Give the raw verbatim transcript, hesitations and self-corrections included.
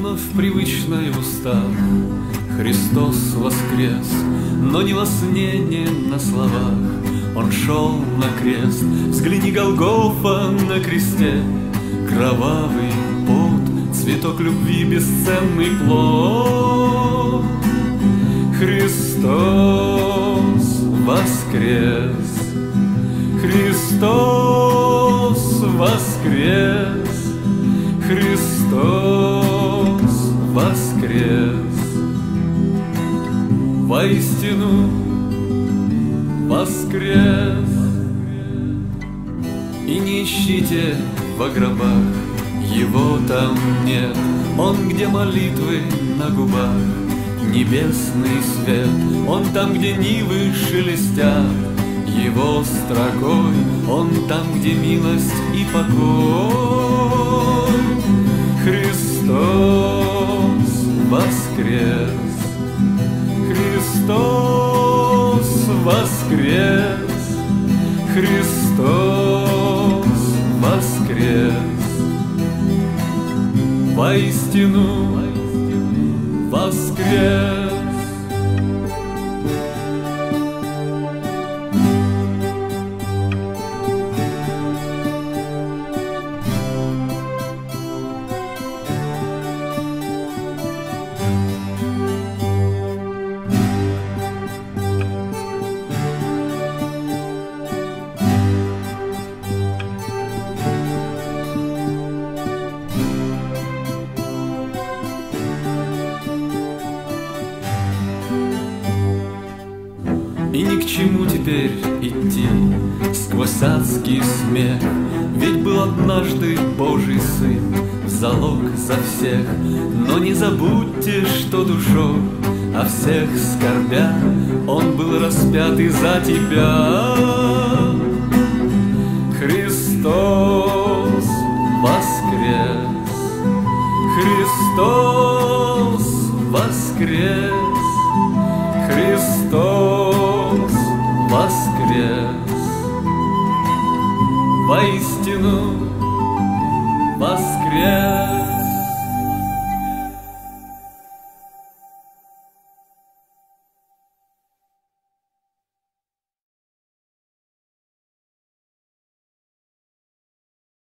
вновь привычной устав. Христос воскрес, но не во сне, не на словах. Он шел на крест, взгляни, Голгофа на кресте. Кровавый пот, цветок любви, бесценный плод. Христос воскрес, Христос воскрес, Христос воскрес. Воистину воскрес. И не ищите во гробах, его там нет. Он, где молитвы на губах, небесный свет. Он там, где нивы шелестят его строкой. Он там, где милость и покой. Христос воскрес, Христос воскрес, Христос воскрес. Воистину воскрес. И ни к чему теперь идти сквозь адский смех, ведь был однажды Божий Сын в залог за всех. Но не забудьте, что душой о всех скорбя Он был распят и за тебя. Христос воскрес, Христос воскрес, Христос воскрес. Воистину воскрес.